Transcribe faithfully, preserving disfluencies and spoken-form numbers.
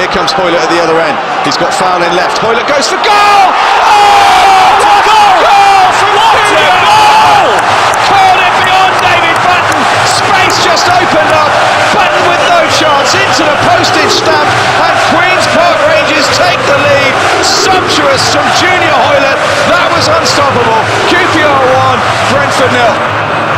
here comes Hoilett at the other end. He's got foul in left. Hoilett goes for goal! Oh! What a goal! Goal from What a goal! Called it beyond David Button. Space just opened up. Button with no chance into the postage stamp, and Queen's Park Rangers take the lead. Sumptuous from Junior Hoilett. That was unstoppable. Q P R one, Brentford nil.